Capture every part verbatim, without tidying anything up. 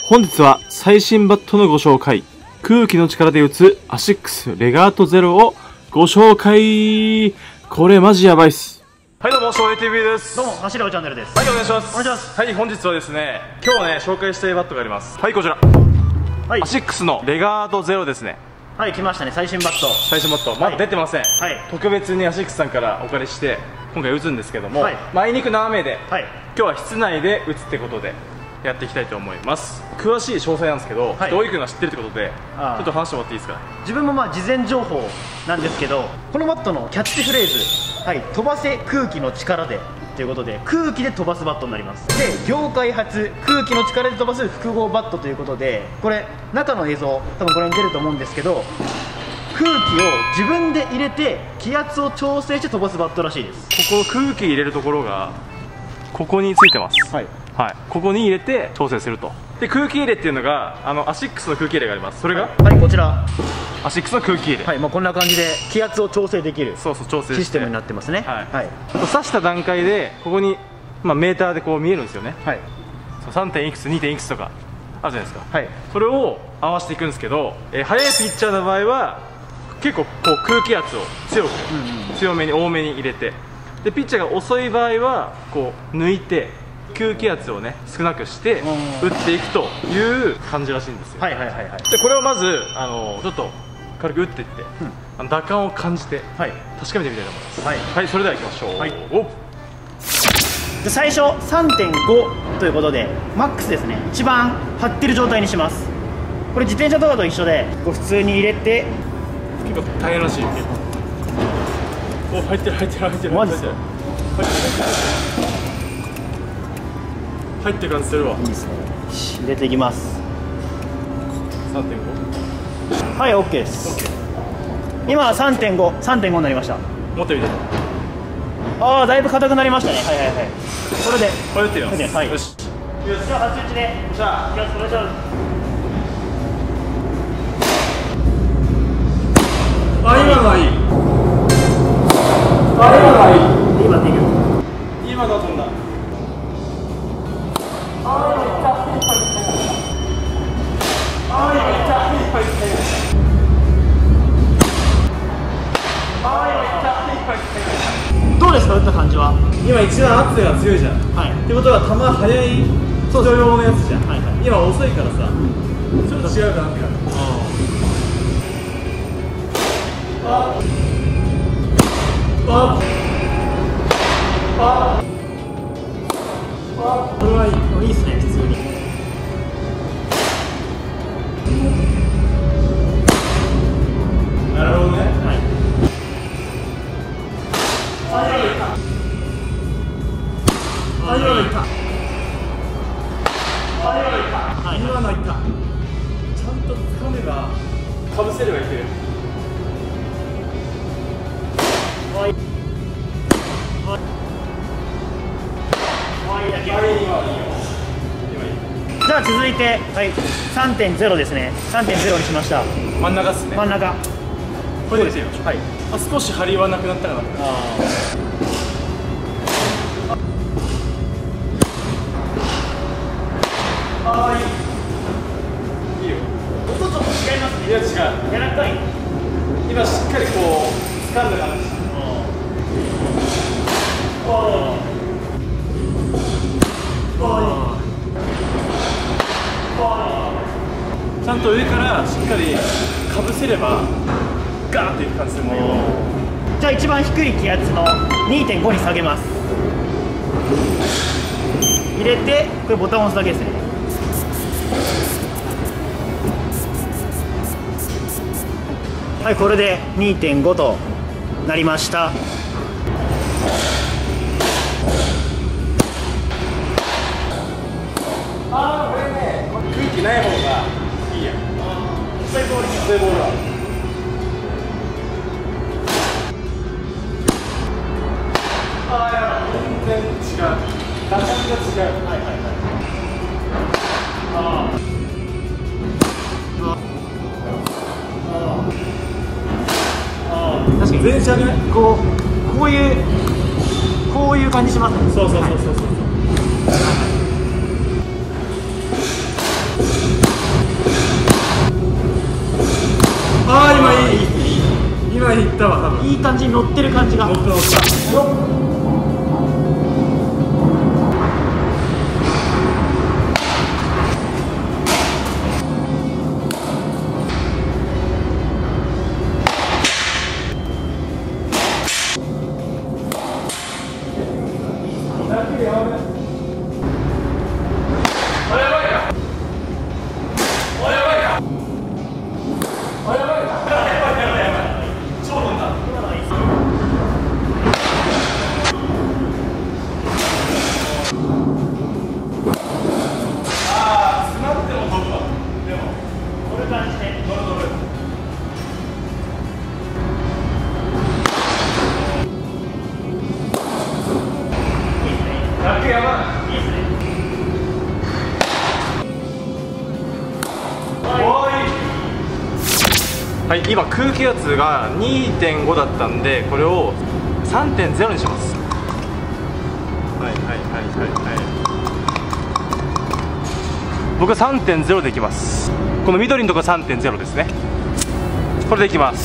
本日は最新バットのご紹介。空気の力で打つアシックスレガートゼロをご紹介。これマジやばいっす。はいどうも、翔平 ティーブイ です。 どうも、走るおチャンネルです。 はい、お願いします。 お願いします。 はい、本日はですね、今日ね、紹介したいバットがあります。はい、こちら。はい、アシックスのレガートゼロですね。 はい、来ましたね、最新バット。 最新バット、まだ出てません。はい、特別にアシックスさんからお借りして、今回打つんですけども、はい、まあ、あいにくの雨で、はい、今日は室内で打つってことで、やっていきたいと思います。詳しい詳細なんですけど、はい、大井君が知ってるってことでちょっと話してもらっていいですか。自分もまあ事前情報なんですけど、このバットのキャッチフレーズ、はい、飛ばせ空気の力でということで、空気で飛ばすバットになります。で、業界初空気の力で飛ばす複合バットということで、これ中の映像多分これに出ると思うんですけど、空気を自分で入れて気圧を調整して飛ばすバットらしいです。 ここ空気入れるところがここについてます。はい、はい、ここに入れて調整すると。で、空気入れっていうのがあのアシックスの空気入れがあります。それが、 はい、こちらアシックスの空気入れ、 はい、まあ、こんな感じで気圧を調整できる、そうそう、調整システムになってますね。はい、はい、 刺した段階でここに、まあ、メーターでこう見えるんですよね。はい、さんてんいくつ にてんいくつとかあるじゃないですか。はい、それを合わせていくんですけど、えー、速いピッチャーの場合は結構こう空気圧を強く、うんうん、強めに多めに入れて、でピッチャーが遅い場合はこう抜いて空気圧をね少なくして打っていくという感じらしいんですよ。はいはいはいはい。でこれをまずあのちょっと軽く打っていって、うん、あの打感を感じて、はい、確かめてみたいと思います。はい、はい、それでは行きましょう。はい、おで最初 さんてんご ということでマックスですね、一番張ってる状態にします。これ自転車とかと一緒でこう普通に入れて、 結構大変らしい。お、入ってる入ってる入ってる。 マジですか。 入ってる感じするわ。いいですね。 入れていきます。 さんてんご。 はい、 OK です。 OK。 今は さんてんご、さんてんご になりました。 持ってみて。 ああ、だいぶ硬くなりましたね。はいはいはい。これでこれ打ってみます。 はい、よし。じゃあ初打ちで、よっしゃ、いきます。お願いします。 あ、今のはいい。 あ、今のはいい。今でいく。 今のは飛んだ。 あ、今いった。あ、今いった。あ、今いった。どうですか、打った感じは。 今一番圧が強いじゃん。はい。ってことは球速い人用のやつじゃん。はいはい。今遅いからさ、ちょっと違うかなって感じ。ああああ、 これはいいですね、普通に。 なるほどね。はい。 あ、今のいった。あ、今のいった。あ、今のいった。はい、 今のいった。ちゃんと掴めばかぶせればいける。 はい。じゃあ続いて、はい、さんてんゼロ ですね。さんてんゼロ にしました。 真ん中っすね。 真ん中。 これでいきましょう。はい。あ、少し張りはなくなったかな。ああ。ああ、いい。いいよ。 音ちょっと違いますね。 いや違う。 柔らかい。 今しっかりこう掴んだ感じ。ちゃんと上からしっかりかぶせればガーっていく感じするんだけど、 じゃあ一番低い気圧の にてんご に下げます。入れてこれボタンを押すだけですね。はい、これで にてんご となりました。 ああ、これね、空気ない方がいいや。細いボール、細いボールは。ああ、いや、全然違う。打感が違う。はいはいはい。ああ。ああ。確かに全然違うね。 こう、こういう、こういう感じしますね。 そうそうそうそうそう。はいいい感じに乗ってる感じが。乗った乗った。 はい、今空気圧が にてんご だったんで、これを さんてんゼロ にします。はいはいはいはいはい。僕は さんてんゼロ でいきます。この緑のところ さんてんゼロ ですね。これでいきます。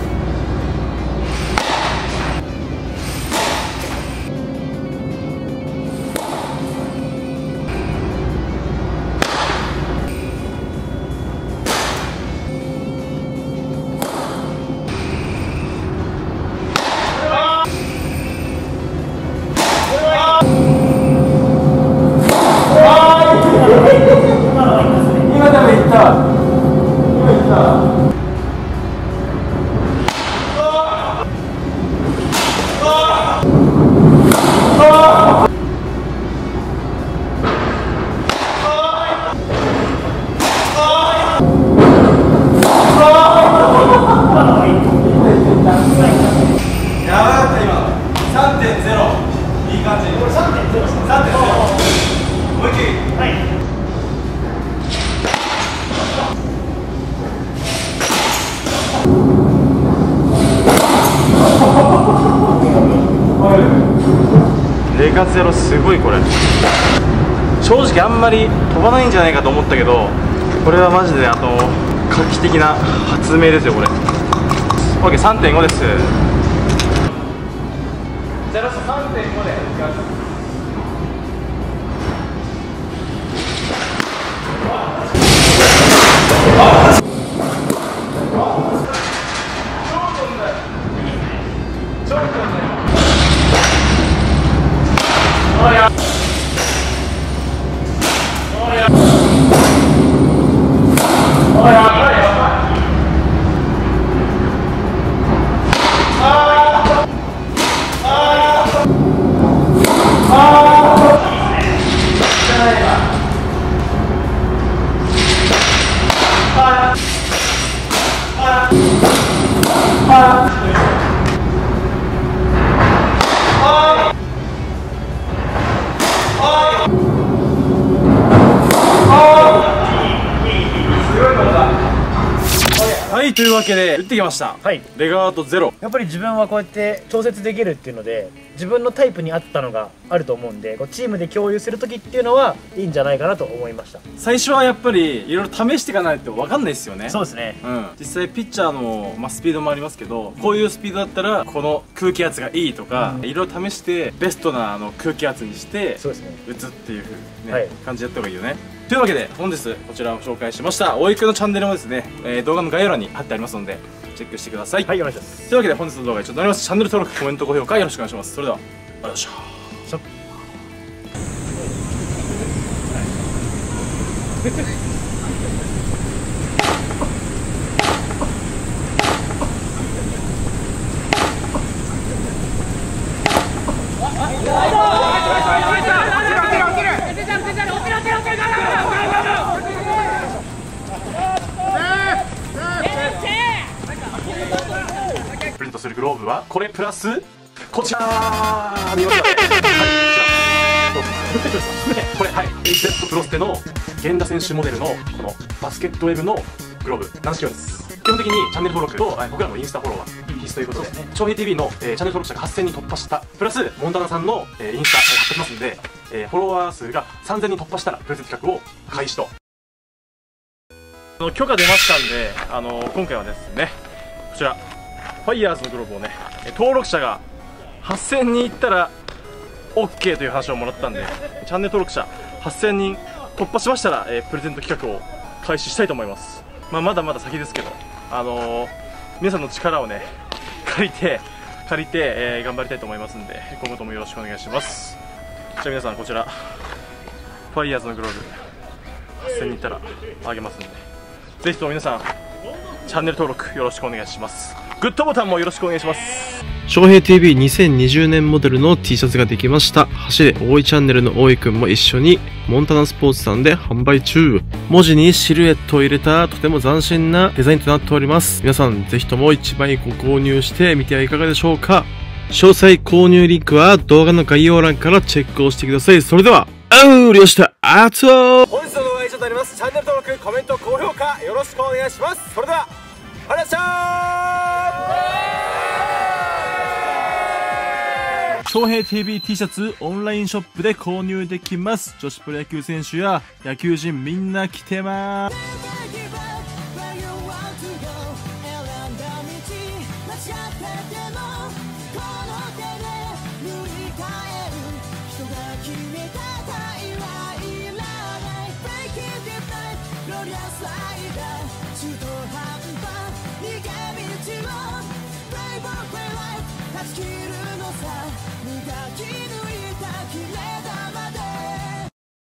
レカゼロすごい。これ正直あんまり飛ばないんじゃないかと思ったけど、これはマジであの画期的な発明ですよこれ。 オーケーさんてんご です。じゃあラスト さんてんご でいきます。はい、というわけで打ってきました。はい、レガートゼロ。 やっぱり自分はこうやって調節できるっていうので、自分のタイプに合ったのがあると思うんで、こうチームで共有する時っていうのはいいんじゃないかなと思いました。 最初はやっぱりいろいろ試していかないと分かんないですよね。 そうですね、 うん、実際ピッチャーの、まあ、スピードもありますけど、こういうスピードだったらこの空気圧がいいとか、いろいろ試してベストなあの空気圧にしてそうですね、 打つっていう風に、ね、はい、感じでやった方がいいよね。というわけで本日こちらを紹介しました大井くんのチャンネルもですね、えー、動画の概要欄に貼ってありますのでチェックしてください。はい、お願いします。というわけで本日の動画は以上となります。チャンネル登録、コメント、高評価よろしくお願いします。それではありがとうございました。プリントするグローブはこれプラスこちら見ましたね。これはい エイチゼット プロステの源田選手モデルのこのバスケットウェブのグローブ軟式用です。基本的にチャンネル登録と僕らのインスタフォローは必須ということで、翔平 ティーブイ の、えー、チャンネル登録者がはっせんにん突破したプラスモンタナさんの、えー、インスタ貼ってきますんで、えー、フォロワー数がさんぜんにん突破したらプレゼント企画を開始と。許可出ましたんで、あのー、今回はですねこちらファイヤーズのグローブをね、登録者がはっせんにんいったら オーケー という話をもらったんで、チャンネル登録者はっせんにん突破しましたら、えー、プレゼント企画を開始したいと思います。まあ、まだまだ先ですけど、あのー、皆さんの力をね借りて借りて、えー、頑張りたいと思いますんで、今後ともよろしくお願いします。じゃあ皆さん、こちらファイヤーズのグローブはっせんにんいったらあげますんで、ぜひとも皆さんチャンネル登録よろしくお願いします。グッドボタンもよろしくお願いします。 翔平 ティーブイにせんにじゅうねんモデルの T シャツができました。走れ大井チャンネルの大井くんも一緒にモンタナスポーツさんで販売中。文字にシルエットを入れたとても斬新なデザインとなっております。皆さんぜひともいちまいご購入してみてはいかがでしょうか。詳細購入リンクは動画の概要欄からチェックをしてください。それでは、あうりょしたあつお本日の動画は以上となります。チャンネル登録、コメント、高評価よろしくお願いします。それではありがとうございました。翔平 ティーブイ T シャツオンラインショップで購入できます。女子プロ野球選手や野球人みんな着てます。 断ち切るのさ、磨き抜いた切れ玉で